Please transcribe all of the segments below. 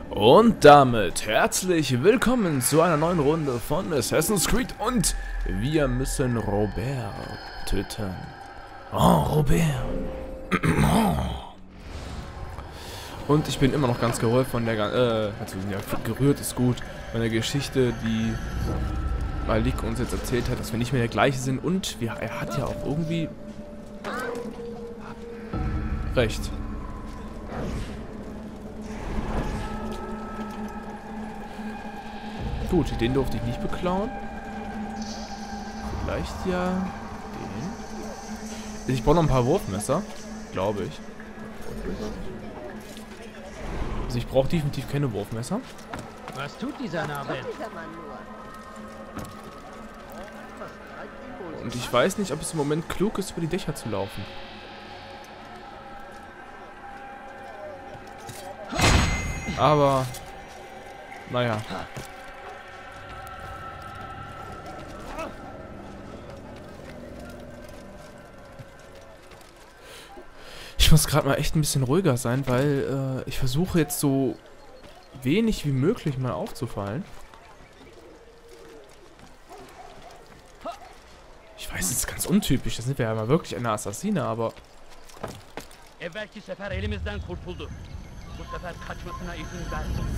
Und damit herzlich willkommen zu einer neuen Runde von Assassin's Creed und wir müssen Robert töten. Oh, Robert. Und ich bin immer noch ganz gerührt von der gerührt ist gut, von der Geschichte, die Malik uns jetzt erzählt hat, dass wir nicht mehr der gleiche sind und er hat ja auch irgendwie recht. Gut, den durfte ich nicht beklauen. Vielleicht ja den. Ich brauche noch ein paar Wurfmesser, glaube ich. Also ich brauche definitiv keine Wurfmesser. Was tut dieser Narbe? Und ich weiß nicht, ob es im Moment klug ist, über die Dächer zu laufen. Aber, naja. Ich muss gerade mal echt ein bisschen ruhiger sein, weil ich versuche jetzt so wenig wie möglich mal aufzufallen. Ich weiß, es ist ganz untypisch, das sind wir ja mal wirklich eine Assassine, aber... Evvelki sefer elimizden kurtuldu. Bu sefer kaçmasına izin verdim.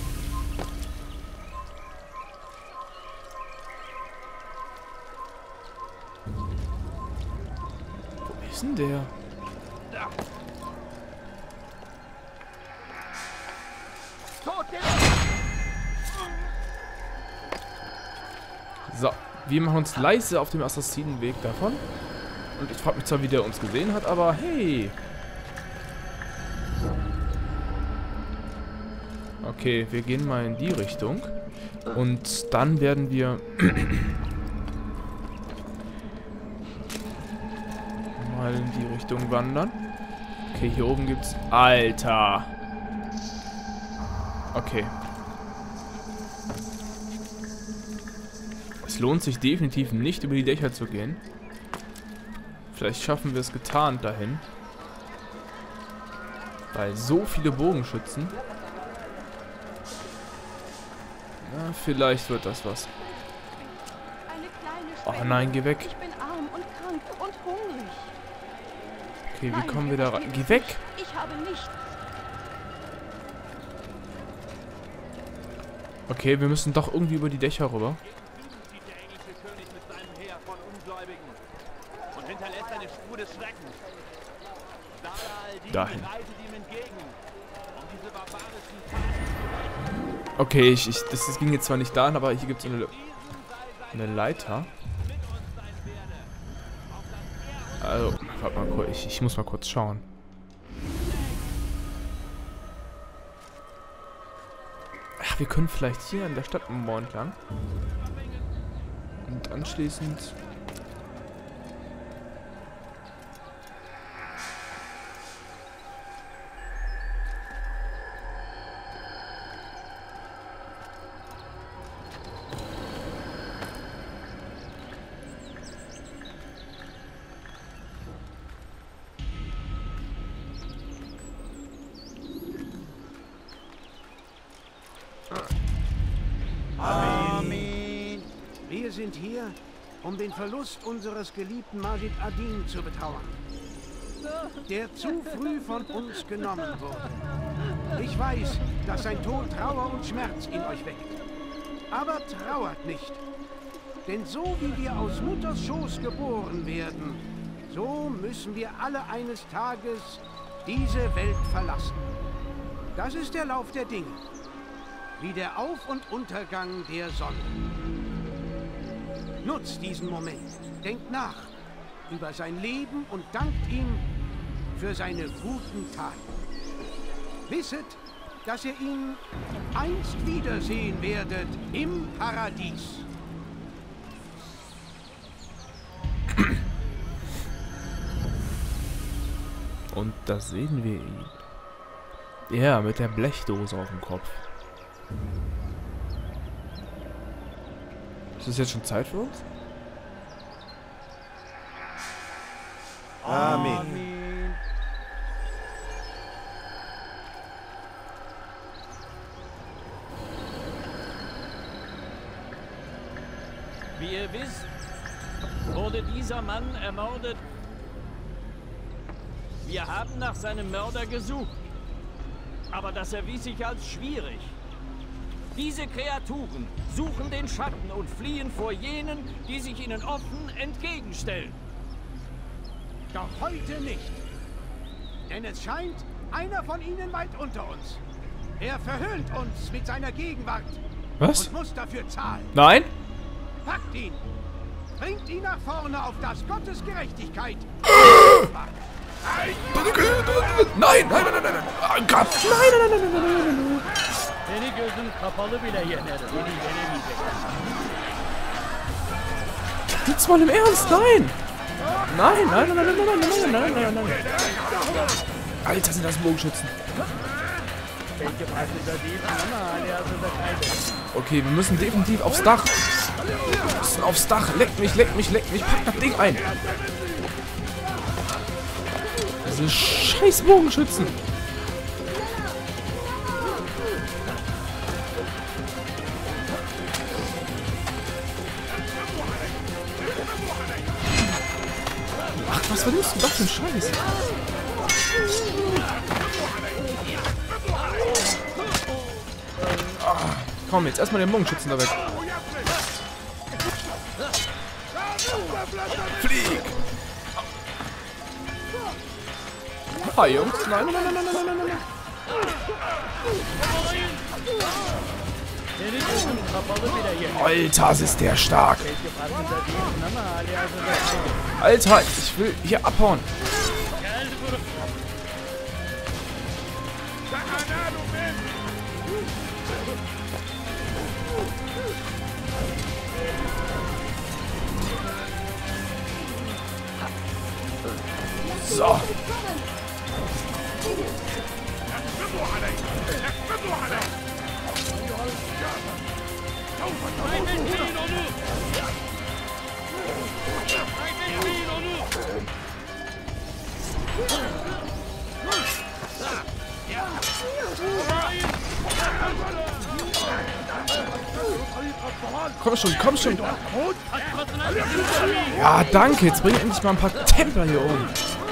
Wo ist denn der? So, wir machen uns leise auf dem Assassinenweg davon. Und ich frage mich zwar, wie der uns gesehen hat, aber hey. Okay, wir gehen mal in die Richtung. Und dann werden wir mal in die Richtung wandern. Okay, hier oben gibt's... Alter! Okay. Es lohnt sich definitiv nicht, über die Dächer zu gehen. Vielleicht schaffen wir es getarnt dahin. Weil so viele Bogenschützen... Ja, vielleicht wird das was. Oh nein, geh weg. Ich bin arm und krank und hungrig. Okay, wie kommen wir da rein? Geh weg! Ich habe nichts. Okay, wir müssen doch irgendwie über die Dächer rüber. Zieht der englische König mit seinem Heer von Ungläubigen und hinterlässt eine Spur des Schreckens. Da all die Dahin. reitet ihm entgegen, um diese barbarischen Taten zu rächen. Okay, das ging jetzt zwar nicht dahin, aber hier gibt es eine Leiter. Also, warte mal kurz, ich muss mal kurz schauen. Ach, wir können vielleicht hier an der Stadtmauer entlang. Und anschließend... Amen. Wir sind hier, um den Verlust unseres geliebten Majid Adin zu betrauern, der zu früh von uns genommen wurde. Ich weiß, dass sein Tod Trauer und Schmerz in euch weckt. Aber trauert nicht, denn so wie wir aus Mutters Schoß geboren werden, so müssen wir alle eines Tages diese Welt verlassen. Das ist der Lauf der Dinge. Wie der Auf- und Untergang der Sonne. Nutzt diesen Moment, denkt nach über sein Leben und dankt ihm für seine guten Taten. Wisset, dass ihr ihn einst wiedersehen werdet im Paradies. Und da sehen wir ihn. Ja, mit der Blechdose auf dem Kopf. Ist das jetzt schon Zeit für uns? Amen. Wie ihr wisst, wurde dieser Mann ermordet. Wir haben nach seinem Mörder gesucht, aber das erwies sich als schwierig. Diese Kreaturen suchen den Schatten und fliehen vor jenen, die sich ihnen offen entgegenstellen. Doch heute nicht. Denn es scheint, einer von ihnen weilt unter uns. Er verhöhnt uns mit seiner Gegenwart. Was? Und muss dafür zahlen. Nein? Packt ihn! Bringt ihn nach vorne auf das Gottes Gerechtigkeit! Nein, nein, nein, nein, nein, oh Gott, nein, nein, nein, nein, nein, nein. Seni gözün kapalı bile yener. Beni yenemeyecekler. Jetzt mal im Ernst, nein! Nein, nein, nein, nein, nein, nein, nein, nein, nein, nein. Alter, sind das Bogenschützen. Belki farkında değilsin ama hali hazırda kaybettin. Okay, wir müssen definitiv aufs Dach. Wir müssen aufs Dach. Leck mich, leck mich, leck mich. Pack das Ding ein. Diese scheiß Bogenschützen. Ach, was verlierst du das für ein Scheiß? Ah, komm, jetzt erstmal den Bogenschützen da weg. Flieg! Hi, Jungs. Nein, nein, nein, nein, nein, nein, nein. Seni gözün kapalı bile yener. Alter, ist der stark. Belki farkında değilsin ama hali hazırda kaybettin. Alter, ich will hier abhauen. Gel buraya. So. Kaybetmeyin onu. Kaybetmeyin onu. Komm schon, komm schon. Kaçmasına izin vermeyin. Ja, danke. Jetzt bring endlich mal ein paar Templer hier um.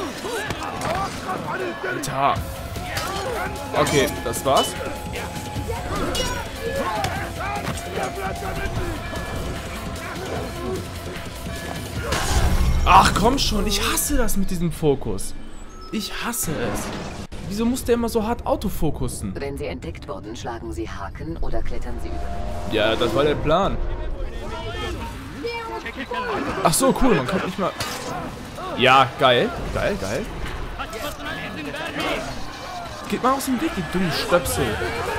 Alter. Okay, das war's. Ach, komm schon. Ich hasse das mit diesem Fokus. Ich hasse es. Wieso muss der immer so hart Autofokussen? Wenn sie entdeckt wurden, schlagen sie Haken oder klettern sie über. Ja, das war der Plan. Ach so, cool. Man kommt nicht mal... Ja, geil. Geil, geil. Kaçmasına izin vermeyin. Geht mal aus dem Weg, die dummen Stöpsel.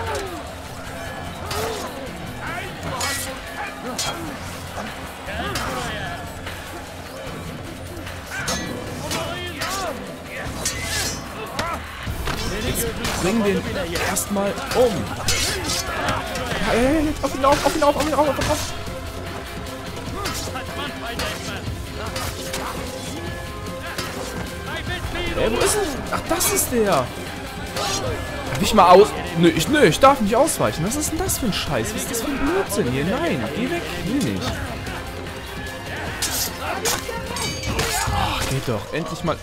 Bring den erstmal um. Hey, auf ihn auf, auf ihn auf, auf ihn auf, auf ihn auf. Kaçman fayda etmez. Kaybetmeyin Ey, onu. wo ist denn? Ach, das ist der. Darf ich mal aus... Nö, ich darf nicht ausweichen. Was ist denn das für ein Scheiß? Was ist das für ein Blödsinn hier? Nein, geh weg. Will nicht. Ach, geht doch. Endlich mal...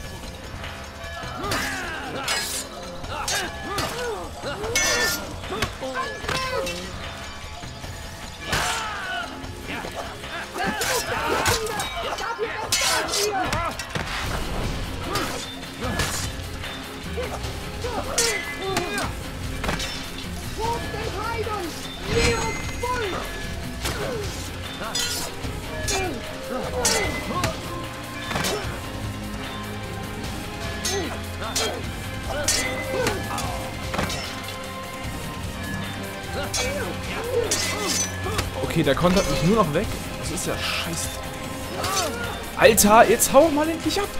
Okay, der kontert mich nur noch weg. Das ist ja scheiße. Alter, jetzt hau mal endlich ab.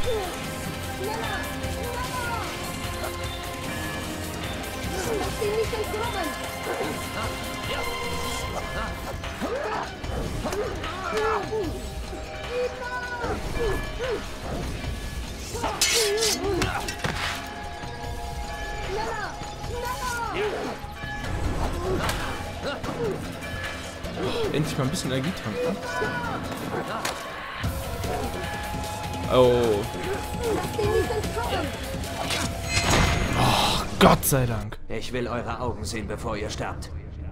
Endlich mal ein bisschen Energie tanken. Oh. Oh, Gott sei Dank. Ich will eure Augen sehen, bevor ihr sterbt.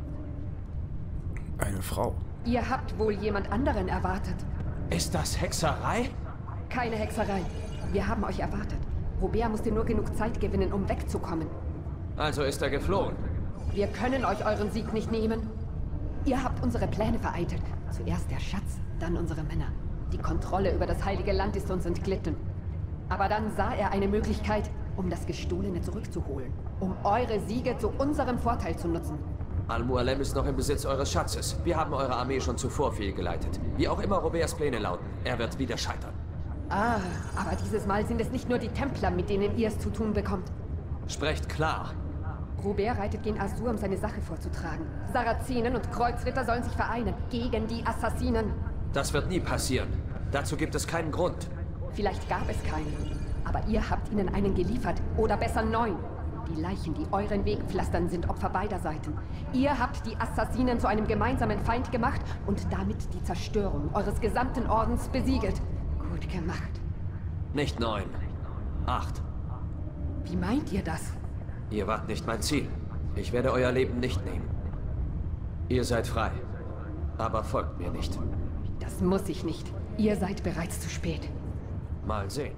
Eine Frau. Ihr habt wohl jemand anderen erwartet. Ist das Hexerei? Keine Hexerei. Wir haben euch erwartet. Robert musste nur genug Zeit gewinnen, um wegzukommen. Also ist er geflohen. Wir können euch euren Sieg nicht nehmen. Ihr habt unsere Pläne vereitelt. Zuerst der Schatz, dann unsere Männer. Die Kontrolle über das heilige Land ist uns entglitten. Aber dann sah er eine Möglichkeit, um das Gestohlene zurückzuholen. Um eure Siege zu unserem Vorteil zu nutzen. Al-Mualem ist noch im Besitz eures Schatzes. Wir haben eure Armee schon zuvor fehlgeleitet. Wie auch immer Roberts Pläne lauten, er wird wieder scheitern. Ah, aber dieses Mal sind es nicht nur die Templer, mit denen ihr es zu tun bekommt. Sprecht klar. Robert reitet gen Azur, um seine Sache vorzutragen. Sarazenen und Kreuzritter sollen sich vereinen gegen die Assassinen. Das wird nie passieren. Dazu gibt es keinen Grund. Vielleicht gab es keinen. Aber ihr habt ihnen einen geliefert. Oder besser 9. Die Leichen, die euren Weg pflastern, sind Opfer beider Seiten. Ihr habt die Assassinen zu einem gemeinsamen Feind gemacht und damit die Zerstörung eures gesamten Ordens besiegelt. Gut gemacht. Nicht 9. 8. Wie meint ihr das? Ihr wart nicht mein Ziel. Ich werde euer Leben nicht nehmen. Ihr seid frei. Aber folgt mir nicht. Das muss ich nicht. Ihr seid bereits zu spät. Mal sehen.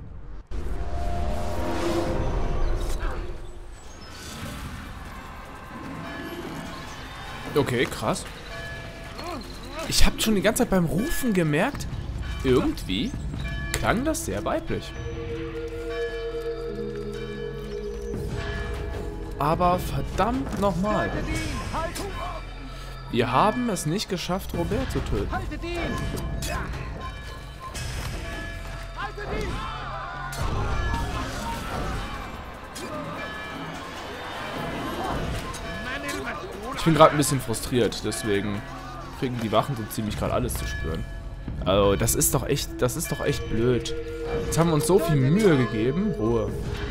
Okay, krass. Ich habe schon die ganze Zeit beim Rufen gemerkt, irgendwie klang das sehr weiblich. Aber verdammt nochmal. Wir haben es nicht geschafft, Robert zu töten. Ich bin gerade ein bisschen frustriert, deswegen kriegen die Wachen so ziemlich gerade alles zu spüren. Also, das ist doch echt blöd. Jetzt haben wir uns so viel Mühe gegeben. Ruhe.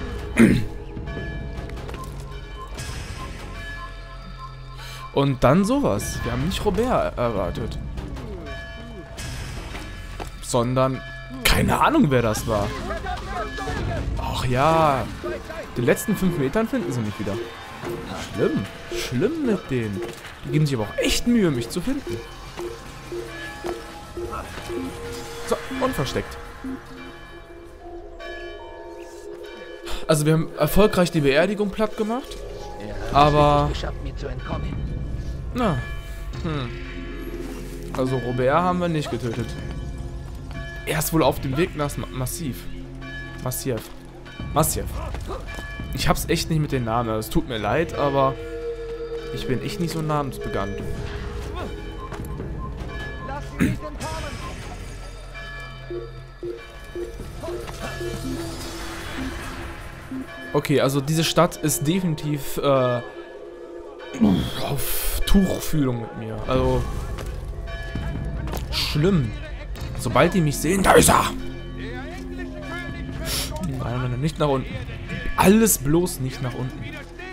Und dann sowas. Wir haben nicht Robert erwartet. Sondern keine Ahnung, wer das war. Ach ja. Die letzten 5 Metern finden sie mich wieder. Schlimm. Schlimm mit denen. Die geben sich aber auch echt Mühe, mich zu finden. So, und versteckt. Also wir haben erfolgreich die Beerdigung platt gemacht. Aber... geschafft, mir zu entkommen. Na. Also Robert haben wir nicht getötet. Er ist wohl auf dem Weg nach Massiv. Ich hab's echt nicht mit den Namen. Es tut mir leid, aber ich bin echt nicht so namensbekannt. Okay, also diese Stadt ist definitiv auf Tuchfühlung mit mir. Also schlimm. Sobald die mich sehen, da ist er! Nein, nicht nach unten. Alles bloß nicht nach unten.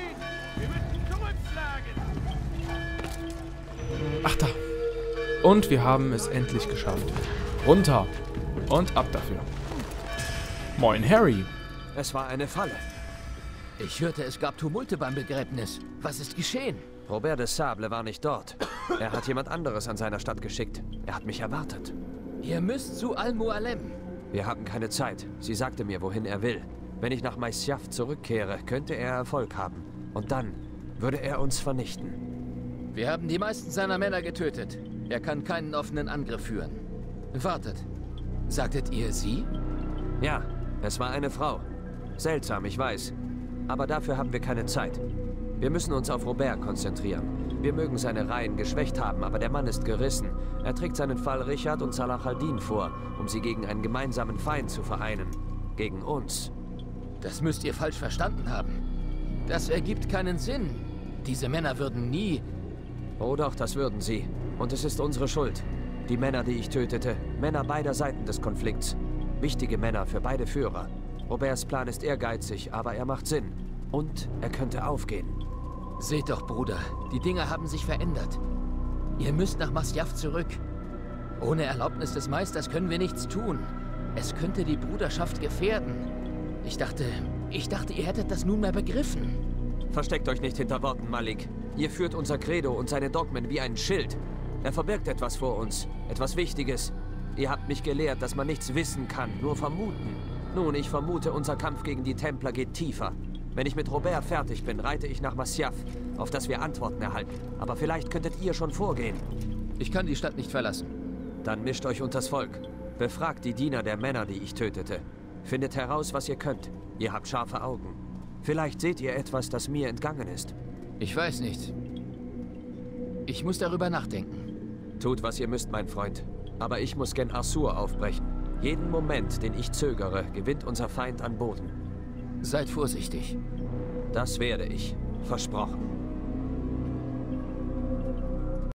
Ach da. Und wir haben es endlich geschafft. Runter. Und ab dafür. Moin, Harry. Es war eine Falle. Ich hörte, es gab Tumulte beim Begräbnis. Was ist geschehen? Robert de Sable war nicht dort. Er hat jemand anderes an seiner Stadt geschickt. Er hat mich erwartet. Ihr müsst zu Al-Mualem. Wir hatten keine Zeit. Sie sagte mir, wohin er will. Wenn ich nach Masyaf zurückkehre, könnte er Erfolg haben. Und dann würde er uns vernichten. Wir haben die meisten seiner Männer getötet. Er kann keinen offenen Angriff führen. Wartet. Sagtet ihr sie? Ja, es war eine Frau. Seltsam, ich weiß. Aber dafür haben wir keine Zeit. Wir müssen uns auf Robert konzentrieren. Wir mögen seine Reihen geschwächt haben, aber der Mann ist gerissen. Er trägt seinen Fall Richard und Salah al-Din vor, um sie gegen einen gemeinsamen Feind zu vereinen. Gegen uns. Das müsst ihr falsch verstanden haben. Das ergibt keinen Sinn. Diese Männer würden nie... Oh doch, das würden sie. Und es ist unsere Schuld. Die Männer, die ich tötete. Männer beider Seiten des Konflikts. Wichtige Männer für beide Führer. Roberts Plan ist ehrgeizig, aber er macht Sinn. Und er könnte aufgehen. Seht doch, Bruder. Die Dinge haben sich verändert. Ihr müsst nach Masyaf zurück. Ohne Erlaubnis des Meisters können wir nichts tun. Es könnte die Bruderschaft gefährden. Ich dachte, ihr hättet das nunmehr begriffen. Versteckt euch nicht hinter Worten, Malik. Ihr führt unser Credo und seine Dogmen wie ein Schild. Er verbirgt etwas vor uns, etwas Wichtiges. Ihr habt mich gelehrt, dass man nichts wissen kann, nur vermuten. Nun, ich vermute, unser Kampf gegen die Templer geht tiefer. Wenn ich mit Robert fertig bin, reite ich nach Masyaf, auf das wir Antworten erhalten. Aber vielleicht könntet ihr schon vorgehen. Ich kann die Stadt nicht verlassen. Dann mischt euch unters Volk. Befragt die Diener der Männer, die ich tötete. Findet heraus, was ihr könnt. Ihr habt scharfe Augen. Vielleicht seht ihr etwas, das mir entgangen ist. Ich weiß nicht. Ich muss darüber nachdenken. Tut, was ihr müsst, mein Freund. Aber ich muss gen Arsur aufbrechen. Jeden Moment, den ich zögere, gewinnt unser Feind an Boden. Seid vorsichtig. Das werde ich. Versprochen.